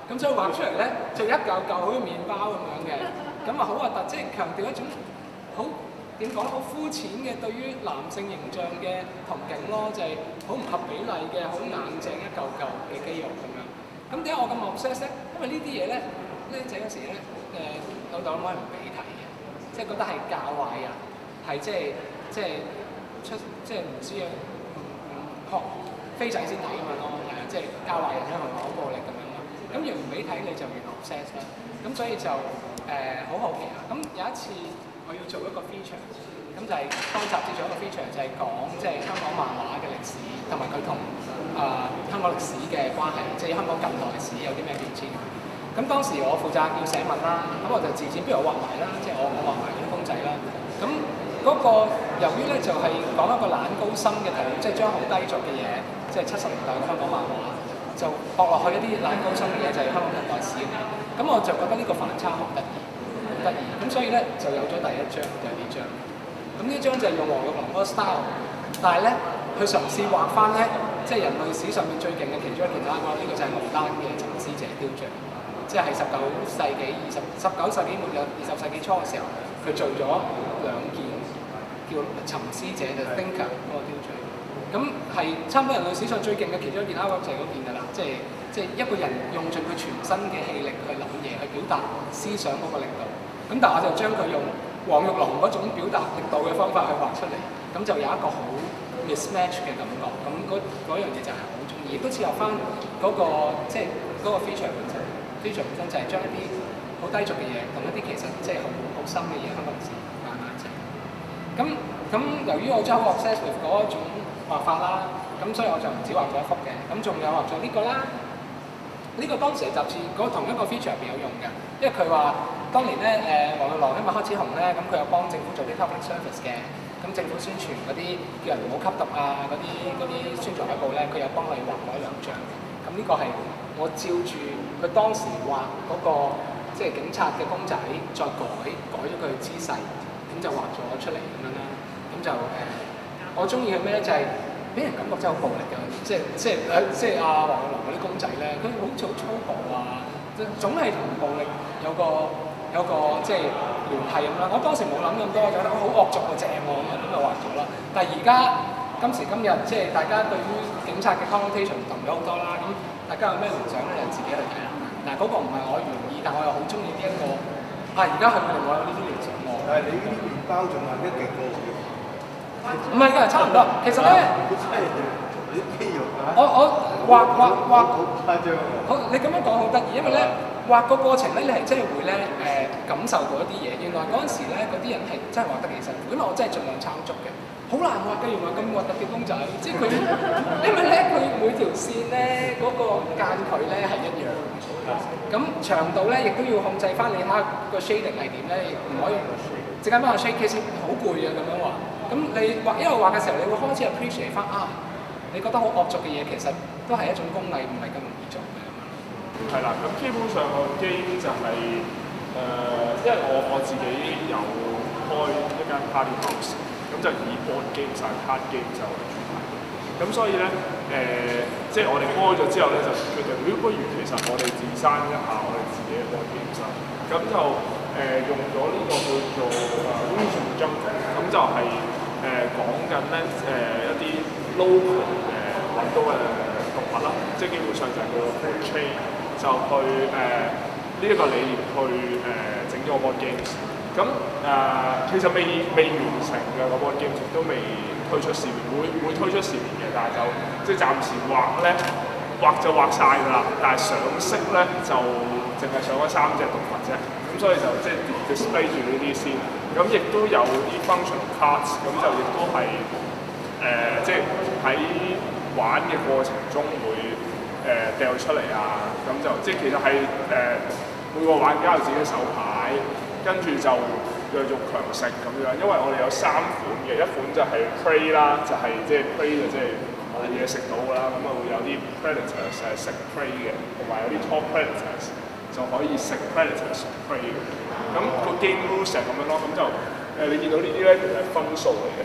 咁所以畫出嚟咧就一嚿嚿好似麵包咁樣嘅，咁啊好核突，即係強調一種好點講好膚淺嘅對於男性形象嘅憧憬咯，就係好唔合比例嘅，好硬淨一嚿嚿嘅肌肉咁樣。咁點解我咁 obsess 咧？因為呢啲嘢咧，僆仔嗰時咧老豆老母係唔俾睇嘅，即係覺得係教壞人，係即係唔知啊，學飛仔先睇咁樣咯，係啊，即係教壞人咧，同埋講暴力咁樣咯。咁越唔俾睇你就越 obsess 啦。咁所以就好好奇啊。咁有一次我要做一個 feature，咁就係當雜誌做一個 feature，就係講即係香港漫畫嘅歷史，同埋佢同香港歷史嘅關係，即係香港近代史有啲咩變遷。咁當時我負責要寫文啦，咁我就自薦，不如我畫埋啦，即係我畫埋嗰啲公仔啦。咁嗰個由於咧就係講一個懶高深嘅題目，即係將好低俗嘅嘢，即係70年代嘅香港漫畫，就駁落去一啲懶高深嘅嘢，就係香港近代史嘅。咁我就覺得呢個反差好得意，好得意。咁所以咧就有咗第一張，就係呢張。咁呢張就係用黃玉郎嗰個 style， 但係咧佢嘗試畫翻咧，即係人類史上面最勁嘅其中一件啦。呢個就係羅丹嘅沉思者雕像。即係19世紀末20世紀初嘅時候，佢做咗2件叫沉思者嘅 Thinker 嗰個雕像。咁係差唔多人類史上最勁嘅其中一件 artwork 就係嗰件㗎啦，即係一個人用盡佢全身嘅氣力去諗嘢，去表達思想嗰個力度。咁但係我就將佢用黃玉郎嗰種表達力度嘅方法去畫出嚟，咁就有一個好 mismatch 嘅感覺。咁嗰樣嘢就係好中意，亦都切合翻嗰個即係嗰個 feature 本身。feature 本身就係將一啲好低俗嘅嘢，同一啲其實即係好深嘅嘢，香港歷史擺埋一齊。咁由於我真係好 obsess with 嗰種畫法啦，咁所以我就唔止畫咗一幅嘅，咁仲有畫咗呢個啦。呢個當時嘅雜誌嗰同一個 feature 入邊有用嘅，因為佢話當年咧黃玉郎因為開始紅咧，咁佢有幫政府做啲 public service 嘅，咁政府宣傳嗰啲叫人唔好吸毒啊嗰啲宣傳海報咧，佢有幫佢畫咗2張嘅。咁呢個係我照住佢當時畫嗰個即係警察嘅公仔，再改咗佢嘅姿勢，咁就畫咗出嚟咁樣啦。咁就我中意佢咩咧？就係俾人感覺真係好暴力嘅，即係阿黃玉郎嗰啲公仔咧，佢好似好粗暴啊，總係同暴力有個即係聯繫咁啦。我當時冇諗咁多，就覺得好惡俗啊，正喎咁就畫咗啦。但係而家今時今日，即係大家對於警察嘅 connotation 唔同咗好多啦。咁大家有咩聯想咧？就自己去睇啦。嗱，嗰個唔係我原意，但我又好中意呢一個。而家佢令我有呢啲聯想喎。 但係你呢啲麵包仲係一勁過喎。 唔係㗎，差唔多。其實咧， 你啲肌肉啊， 我畫好誇張啊！ 好，你咁樣講好得意，因為咧畫個過程咧，你係真係會咧感受到一啲嘢。原來嗰陣時咧，嗰啲人係真係畫得幾辛苦，因為我真係盡量抄足嘅。好難畫嘅，原來咁核突嘅公仔，即係佢，因為咧佢每條線咧嗰個間距咧係一樣，咁長度咧亦都要控制翻，你睇下個 shading 係點咧，唔可以陣間幫我 shade， 其實好攰啊咁樣畫。咁你畫一路畫嘅時候，你會開始 appreciate 翻你覺得好惡俗嘅嘢，其實都係一種工藝，唔係咁容易做嘅。 係啦，咁基本上個 game 就係因為我自己有開一間 party house。咁就以 board game 曬 card game 就為主題，咁所以咧即係我哋開咗之後咧，就決定不如其實我哋自生一下我哋自己嘅 board game 室，咁就用咗呢個叫做 Vision Jump， 咁就係講緊咧一啲 local 揾到嘅動物啦，即係基本上就係叫做 food chain， 就去呢一個理念去整咗個 board games。咁其實未完成嘅嗰個 game 都未推出市面，會推出市面嘅，但係就即係暫時畫咧，畫就畫晒㗎啦，但係上色咧就淨係上咗3隻動物啫，咁所以就即係 display 住呢啲先，咁亦都有啲 function cards， 咁就亦都係即係喺玩嘅過程中會掉出嚟啊，咁就即係其實係每個玩家有自己嘅手牌。跟住就繼續強食咁樣，因為我哋有3款嘅，一款就係 prey 啦，就係即係 prey 就即係冇嘢食到㗎啦，咁啊會有啲 predators 係食 prey 嘅，同埋有啲 top predators 就可以食 predators prey 嘅。咁個 game rules 係咁樣咯，咁就你見到呢啲咧其實係分數嚟嘅，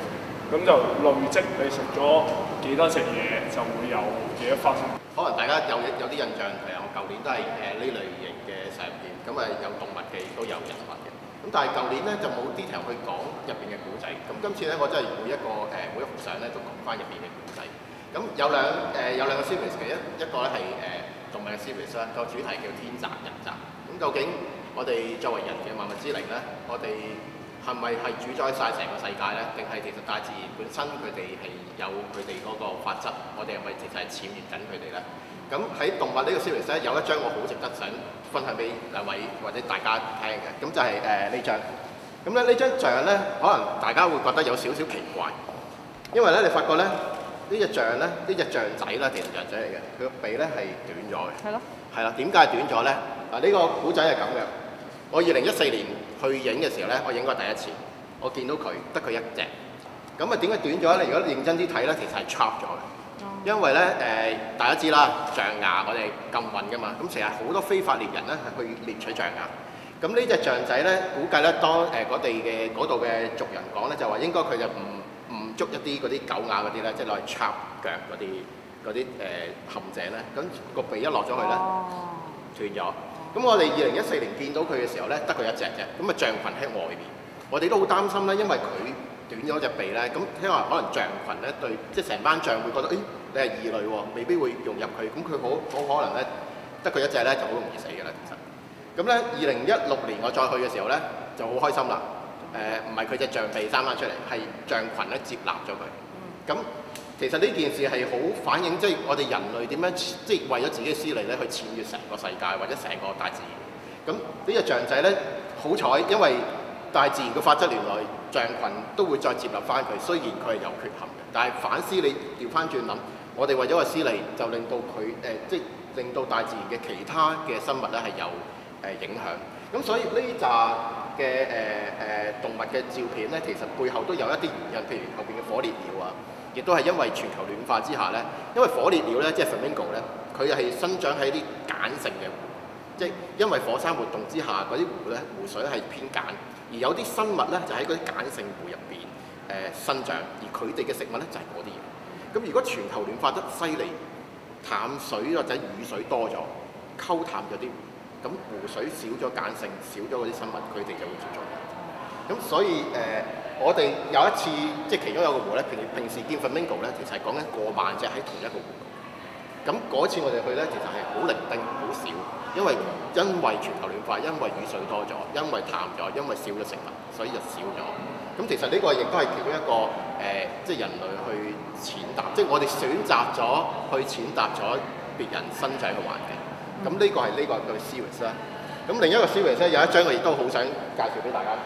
咁就累積你食咗幾多隻嘢，就會有幾多分。 可能大家有啲印象係我舊年都係呢類型嘅實驗片，咁有動物嘅，亦都有人物嘅。咁但係舊年咧就冇 detail 去講入邊嘅故仔。咁今次咧我真係每一幅相咧都講翻入邊嘅故仔。咁有兩個 series 嘅，一個咧係動物嘅 series 啦，個主題叫天擇人擇。咁究竟我哋作為人嘅萬物之靈咧，我哋係咪係主宰晒成個世界咧？定係其實大自然本身佢哋係有佢哋嗰個法則，我哋係咪其實係僭越緊佢哋咧？咁喺動物呢個 series 咧，有一張我好值得想分享俾兩位或者大家聽嘅，咁就係呢張。咁咧呢張像咧，可能大家會覺得有少少奇怪，因為咧你發覺咧呢隻像咧，呢隻象仔咧，其實象仔嚟嘅，佢個鼻咧係短咗嘅。係咯。係啦，點解係短咗咧？嗱呢個古仔係咁嘅。我2014年去影嘅時候咧，我影過第一次，我見到佢得佢一隻。咁啊點解短咗咧？如果認真啲睇咧，其實係 chop 咗嘅。因為咧大家知啦，象牙我哋禁運㗎嘛，咁成日好多非法獵人咧係去獵取象牙。咁呢隻象仔咧，估計咧當我哋嘅嗰度嘅族人講咧，就話應該佢就唔捉一啲嗰啲狗牙嗰啲咧，即係攞嚟 chop 腳嗰啲陷阱咧，咁個鼻一落咗去咧，斷咗。咁我哋2014年見到佢嘅時候咧，得佢一隻啫。咁啊象群喺外邊，我哋都好擔心咧，因為佢短咗隻鼻咧，咁聽話可能象群咧對，即係成班象會覺得，你係異類喎，未必會融入佢。咁佢好可能咧，得佢一隻咧就好容易死㗎啦，其實。咁咧2016年我再去嘅時候咧，就好開心啦。唔係佢隻象鼻生翻出嚟，係象群咧接納咗佢。咁其實呢件事係好反映，即係我哋人類點樣，即係為咗自己嘅私利咧，去僭越成個世界或者成個大自然。咁呢隻象仔咧，好彩，因為大自然嘅法則原來象群都會再接納翻佢，雖然佢係有缺陷嘅，但係反思你調翻轉諗，我哋為咗個私利，就令到佢即係令到大自然嘅其他嘅生物咧係有影響。咁所以呢扎嘅動物嘅照片咧，其實背後都有一啲原因，譬如後邊嘅火烈鳥啊，亦都係因為全球暖化之下咧，因為火烈鳥咧即係 flamingo 咧，佢係生長喺啲鹼性嘅湖，即係因為火山活動之下嗰啲湖咧湖水係偏鹼，而有啲生物咧就喺嗰啲鹼性湖入邊生長，而佢哋嘅食物咧就係嗰啲嘢。咁如果全球暖化得犀利，淡水或者雨水多咗，溝淡咗啲湖，咁湖水少咗鹼性，少咗嗰啲生物，佢哋就會絕種。咁所以我哋有一次即係其中有個湖咧，平時見 flamingo 咧，其實係講緊過萬隻喺同一個湖。咁嗰次我哋去咧，其實係好零丁，好少，因為全球暖化，因為雨水多咗，因為淡咗，因為少咗食物，所以就少咗。咁其實呢個亦都係其中一個即係人類去踐踏，即係我哋選擇咗去踐踏咗別人生長嘅環境。咁呢個係呢個嘅 series 啦。咁另一個 series 咧有一張我亦都好想介紹俾大家。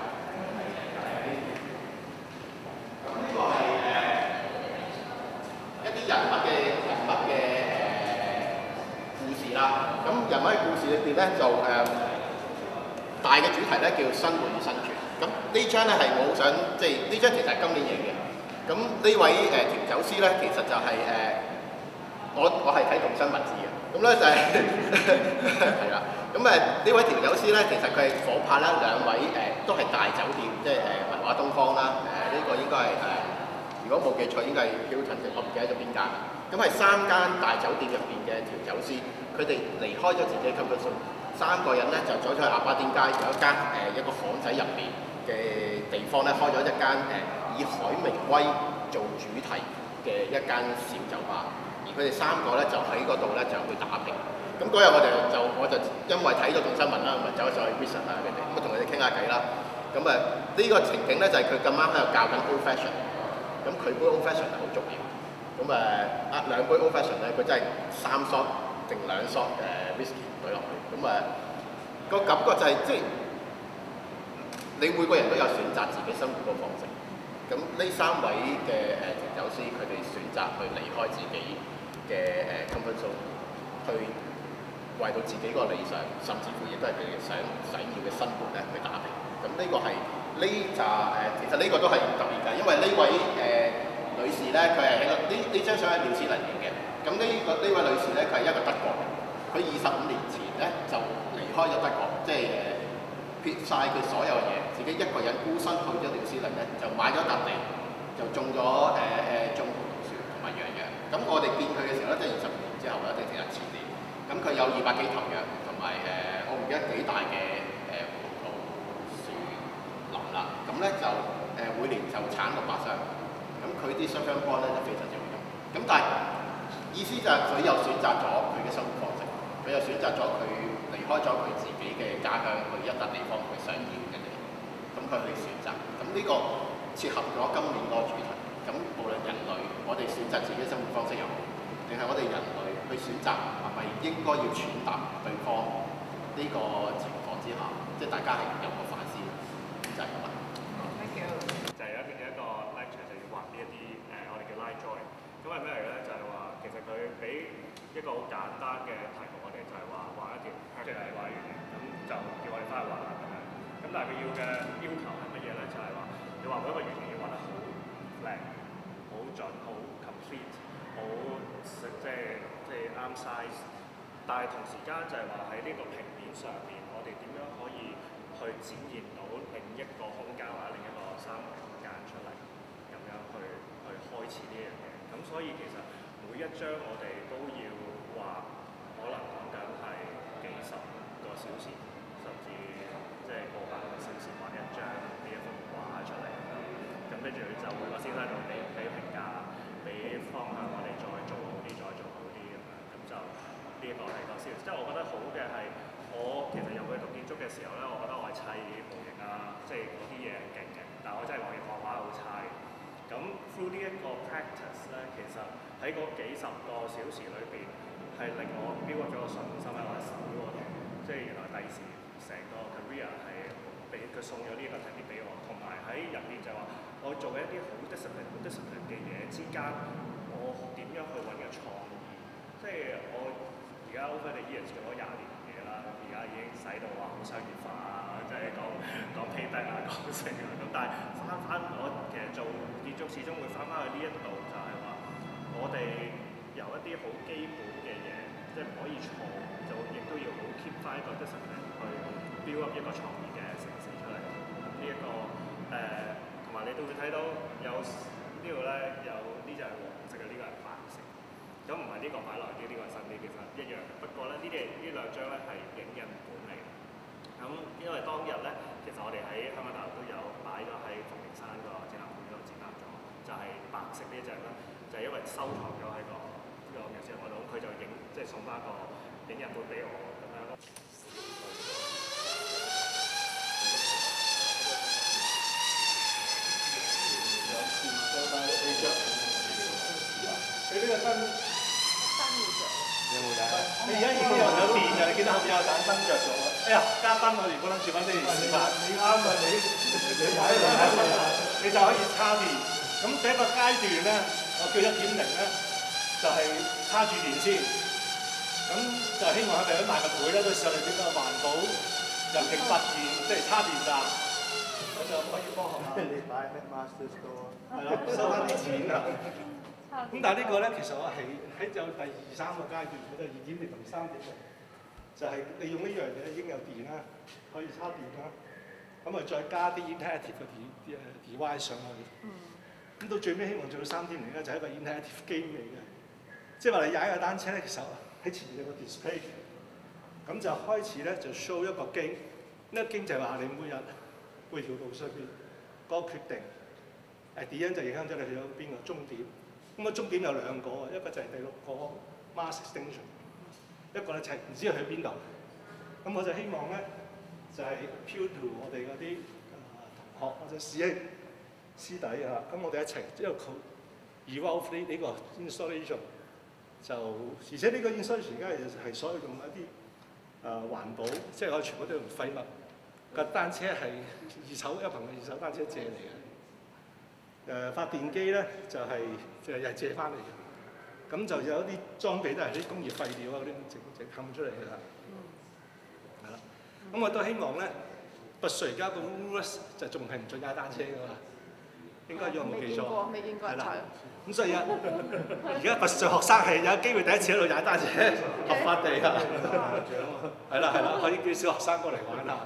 咁呢個係一啲人物嘅故事啦。咁人物嘅故事裏邊咧就大嘅主題咧叫生活與生存。咁呢張咧係我好想即係呢張其實係今年影嘅。咁呢位調酒師咧其實就係我係睇動新聞知嘅。咁咧就係係啦。咁呢位調酒師咧，其實佢係夥拍啦兩位都係大酒店，即係文華東方啦。呢個應該係如果冇記錯，應該係 Hilton 嘅，我唔記得咗邊間。咁係3間大酒店入邊嘅調酒師，佢哋離開咗自己嘅 comfort zone，三個人咧就走咗去鴨巴甸街有一間一個巷仔入邊嘅地方咧，開咗一間以海明威做主題嘅一間小酒吧。而佢哋3個咧就喺嗰度咧就去打拼。咁嗰日我就因為睇咗段新聞啦，咪走咗去 visit 下佢哋，咁啊同佢哋傾下偈啦。咁呢個情景咧就係佢咁啱喺度教緊 old fashion， 咁佢杯 old fashion 係好重要。咁2杯 old fashion 咧，佢真係3 shot 定2 shot whisky 懟落去。咁個感覺就係即係你每個人都有選擇自己生活個方式。咁呢3位嘅調酒師，佢哋選擇去離開自己嘅comfort zone，去為到自己個理想，甚至乎亦都係佢哋想要嘅生活咧去打拼。咁呢個係其實呢個都係特別嘅，因為呢位女士咧，佢係喺呢張相係紐西蘭影嘅。咁呢位女士咧，佢係一個德國人，佢25年前咧就離開咗德國，即係撇晒佢所有嘅嘢，自己一個人孤身去咗紐西蘭咧，就買咗笪地， 就種咗種葡萄樹同埋洋楊。咁我哋見佢嘅時候咧，即係20年之後啦，即係前年。咁佢有200幾頭楊，同埋我唔記得幾大嘅葡萄樹林啦。咁咧就每年就產600箱。咁佢啲雙雙乾咧就非常之好用。咁但係意思就係佢又選擇咗佢嘅生活方式，佢又選擇咗佢離開咗佢自己嘅家鄉，去一笪地方佢想要嘅嘢。咁佢去選擇。咁呢個切合咗今年嗰個主題。咁無論人類，我哋選擇自己生活方式又好，定係我哋人類去選擇係咪應該要傳達對方呢個情況之下，即係大家係有個反思，就係咁啦。 Thank you。就係有一個 lecture 就要畫呢一啲我哋叫 light drawing。咁係咩嚟咧？就係話其實佢俾一個好簡單嘅題目，我哋就係話畫一條即係畫圓形，咁就叫我哋翻去畫啦咁樣。咁但係佢要嘅要求係乜嘢咧？就係話你畫每一個圓形要畫得好靚、好準、好 complete、好即係啱 size。但係同時間就係話喺呢個平面上面，我哋點樣可以去展現到另一個空間或者另一個三維空間出嚟，咁樣去開始呢樣嘢。咁所以其實每一張我哋都要畫，可能講緊係幾十個小時，甚至即係過百個小時畫一張呢一幅畫出嚟。咁跟住就每個先生就俾評價，俾方向我哋再做好啲，再做好啲咁樣。咁就呢一個係個消息。即係我覺得好嘅係，我其實入去讀建築嘅時候咧，我覺得我係砌模型啊，即係嗰啲嘢係勁嘅，但係我真係畫畫好差嘅。咁 through 呢一個 practice 咧，其實喺嗰幾十個小時裏邊，係令我 build up 咗個信心喺我手嗰度，即係原來第時成個 career 係俾佢送咗呢個 technique 俾我，同埋喺入邊就話我做嘅一啲好 discipline 嘅嘢之間，我點樣去揾嘅創意，即係我而家 over the years 做咗20年嘢啦，而家已經使到話好商業化啊，即係講 payback 啊，講成啊，咁但係翻我其實做建築始終會翻去呢一度，就係話我哋由一啲好基本嘅嘢，即係唔可以錯，就亦都要好 keep 翻一個 discipline 去 build up 一個創意嘅城市出嚟。呢一個同埋你都會睇到有呢度咧有呢就係黃色嘅，呢個係白色。咁唔係呢個擺落啲，呢個係新啲，其實一樣。不過咧呢兩張咧係影印本嚟嘅。咁因為當日咧，其實我哋喺香港大學都有擺咗喺鳳鳴山個展覽館度展覽咗，就係白色呢隻啦，就係因為收藏咗喺個藝術嗰度，佢就即係送翻個影印本俾我咁樣咯。 佢呢個燈有冇踩？你而家已經有電㗎，你見到後邊有盞燈着咗。哎呀，嘉賓我哋本諗住揾啲嚟示範。你啱啊，你踩你就可以插電。咁第一個階段咧，我叫1.0咧，就係插住電先。咁就希望喺第一萬個會咧都試下你點樣環保，尤其發電即係插電站，咁就可以幫學校。你擺 Master Store 係咯，收翻啲錢啊！咁但係呢個咧，其實我係喺有第2、3個階段，佢就2.0同3.0，就係利用呢樣嘢已經有電啦，可以插電啦，咁啊再加啲 interactive 嘅 device 上去。咁到最尾希望做到3.0咧，就係一個 interactive game 嚟嘅，即係話你踩個單車咧，其實喺前面有個 display， 咁就開始咧就 show 一個 game， 呢個 game 就係話你每條路上邊嗰個決定，點樣就影響咗你去咗邊個終點。咁啊終點有2個，一個就係第6個 mass extinction， 一個咧就係唔知去邊度。咁我就希望咧就係 appeal to 我哋嗰啲同學或者師兄師弟啊，咁我哋一齊因為 evolve 呢個 installation， 就而且呢個 installation 而家係所有用一啲環保，即係我全部都用廢物。個單車係一朋友二手單車借嚟嘅。發電機咧就又係借翻嚟嘅，咁就有啲裝備都係啲工業廢料啊嗰啲直冚出嚟嘅啦，係啦。咁我都希望咧，拔萃而家個 rules 就仲係唔準踩單車㗎嘛，應該如果我冇記錯， 未見過， 係啦。咁所以而家拔萃學生係有機會第一次喺度踩單車，合法地啊，係啦，可以叫小學生過嚟玩下。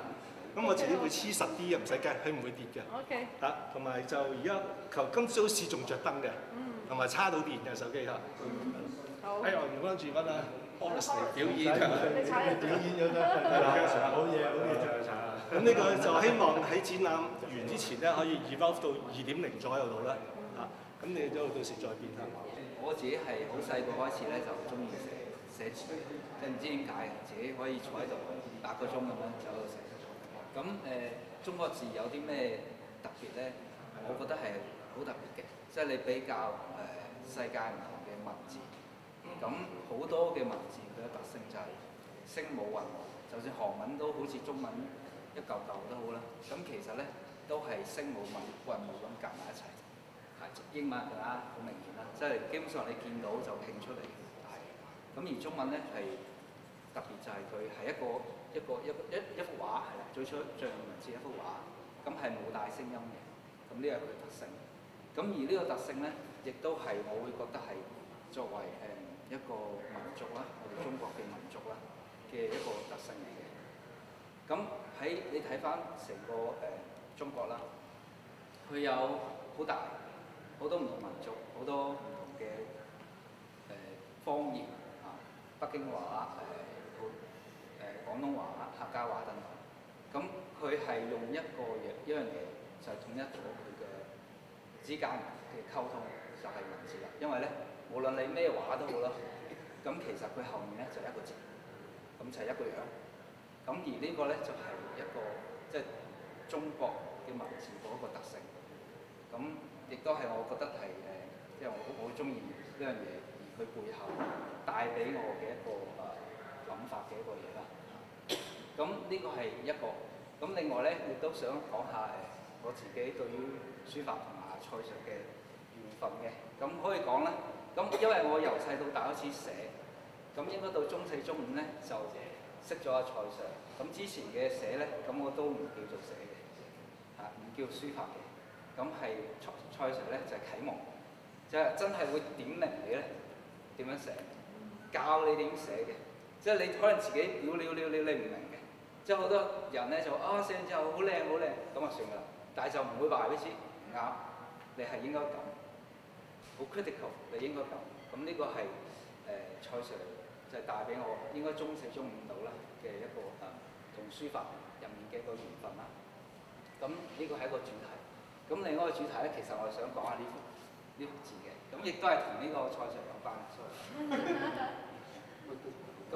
咁我自己會黐實啲嘅，唔使驚，佢唔會跌嘅。 OK。 同埋就而家今朝市仲着燈嘅，同埋叉到電嘅手機嚇。 好。 我唔關注乜啦 ，honestly 表演㗎， 你踩人表演咗得，係啦，好嘢，好嘢，咁呢個就希望喺展覽完之前咧，可以 evolve 到2.0左右度啦。咁你都到時再變下。 我自己係好細個開始咧，就中意寫字，即係唔知點解自己可以坐喺度8個鐘咁樣就喺度寫。咁中國字有啲咩特別咧？我覺得係好特別嘅，即係你比較世界唔同嘅文字，咁好多嘅文字佢嘅特性就係聲母韻母，就算韓文都好似中文一嚿嚿都好啦。咁其實咧都係聲母韻母咁夾埋一齊。英文啊，好明顯啦，即係基本上你見到就拼出嚟嘅，係。咁而中文咧係特別就係佢係一幅畫，係啦，最初象文字一幅畫，咁係冇帶聲音嘅，咁呢個係佢嘅特性。咁而呢個特性咧，亦都係我會覺得係作為一個民族啦，我哋中國嘅民族啦嘅一個特性嚟嘅。咁喺你睇翻成個中國啦，佢有好大。好多唔同民族，好多唔同嘅方言啊，北京話、廣東話、客家話等等。咁佢係用一樣嘢，就係統一咗佢嘅之間嘅溝通，就係文字啦。因為咧，無論你咩話都好啦，咁其實佢後面咧就一個字，咁就係一個樣。咁而呢個咧就係一個即係中國嘅文字嗰個特性。咁亦都係我覺得係因為我好中意呢樣嘢，而佢背後帶俾我嘅一個諗法嘅一個嘢啦。咁呢個係一個。咁另外咧，亦都想講下我自己對於書法同埋蔡 Sir 嘅緣分嘅。咁可以講啦。咁因為我由細到大開始寫，咁應該到中4、中5咧就識咗阿蔡 Sir。咁之前嘅寫咧，咁我都唔叫做寫嘅，唔叫書法嘅。咁係蔡 Sir 咧就係啟蒙，即係真係會點明你咧點樣寫，教你點寫嘅，即係你可能自己你唔明嘅，即係好多人咧就寫完之後好靚好靚，咁就算㗎啦，但係就唔會話俾你知唔啱，你係應該咁，好 critical， 你應該咁，咁呢個係蔡 Sir 就係帶俾我應該中4、中5度啦嘅一個同書法入面嘅一個緣分啦，咁呢個係一個主題。咁另外一個主題咧，其實我係想講下呢幅字嘅，咁亦都係同呢個蔡 Sir 有關嘅。咁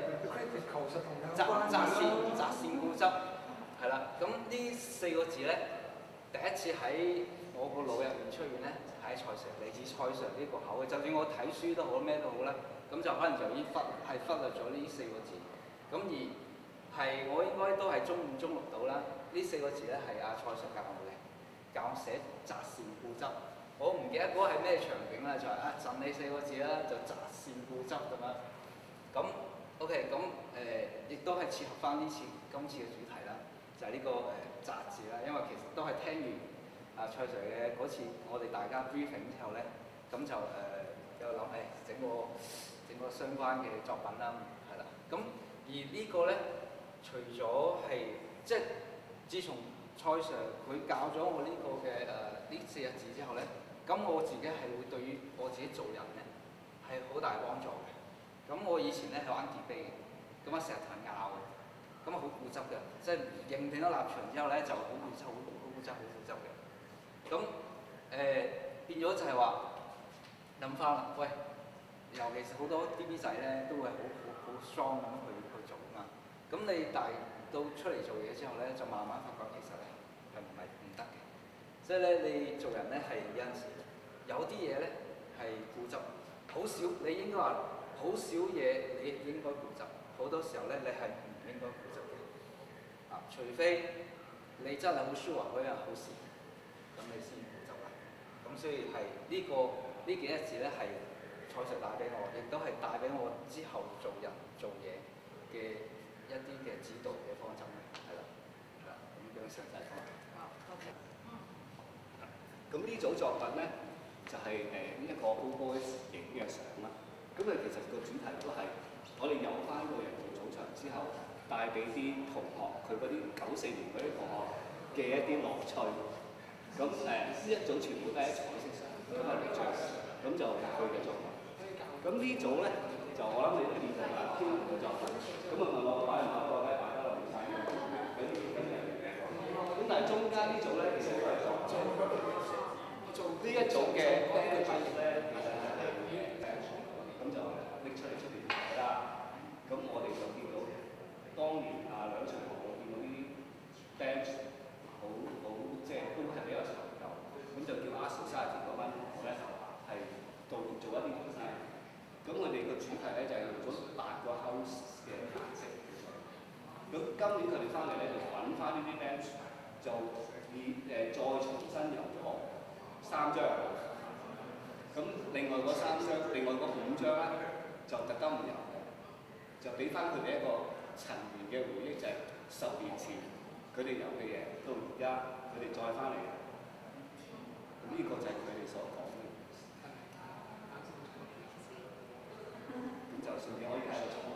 擇善固執係啦。咁呢4個字咧，第一次喺我個腦入面出現咧，喺蔡 Sir 嚟自蔡 Sir 呢個口嘅。就算我睇書都好，咩都好啦，咁就可能就已經忽略咗呢4個字。咁而係我應該都係中5、中6度啦。呢4個字咧係阿蔡 Sir 教我嘅。教寫擇善固執，我唔記得嗰個係咩場景啦，就係贈你4個字啦，就擇善固執咁樣。咁 OK，咁亦都係切合翻今次嘅主題啦，就係呢個擇字啦。因為其實都係聽完蔡 Sir 嘅嗰次我哋大家 briefing 之後咧，咁就有諗整個相關嘅作品啦，係啦。咁而呢個咧，除咗係即係自從蔡 Sir 佢教咗我呢個嘅呢4個字之後咧，咁我自己係會對於我自己做人咧係好大幫助嘅。咁我以前咧係玩 debate 嘅，咁成日同人拗嘅，咁好固執嘅，即係認定咗立場之後咧就好固執嘅。咁變咗就係話諗翻啦，喂，尤其是好多 DB 仔咧都會好 strong 咁去做啊嘛。咁你到出嚟做嘢之後咧，就慢慢發覺其實咧係唔得嘅。所以咧，你做人咧係有陣時有啲嘢咧係固執，好少你應該話好少嘢你應該固執，好多時候咧你係唔應該固執嘅。除非你真係好 sure 嗰樣好事，咁你先固執啦。咁所以係呢幾個字咧係蔡 Sir 帶俾我，亦都係帶俾我之後做人做嘢嘅一啲嘅指導嘅方針咧，係啦，咁樣詳細講。OK。 咁呢組作品咧，就係一個 Old Boys 影嘅相啦。咁其實個主題都係我哋遊翻個人造草場之後， 帶俾啲同學佢嗰啲94年嗰啲同學嘅一啲樂趣。咁呢一組全部都係彩色上，咁係力著，咁就佢嘅作品。咁呢組咧就我諗你都見過啦，天然嘅作品。咁啊問我擺唔擺個咧，大家留意晒有啲咁嘅。咁但係中間呢組咧其實都係做呢一組嘅 background 咧，其實係咁就拎出嚟出邊睇啦。咁我哋就見到當年兩場我見到呢啲 bench 好即係都係比較長久，咁就叫Art Society嗰班同學咧係做一啲東西。咁佢哋個主題咧就係用咗8個 house 嘅顏色。咁今年佢哋翻嚟咧就揾翻呢啲 bench， 就再重新油咗3張。咁另外嗰3張，另外嗰5張咧就特登唔油嘅，就俾翻佢哋一個陳年嘅回憶，就係10年前佢哋油嘅嘢，到而家佢哋再翻嚟。咁呢個就係佢哋所講嘅。咁就順便可以喺度。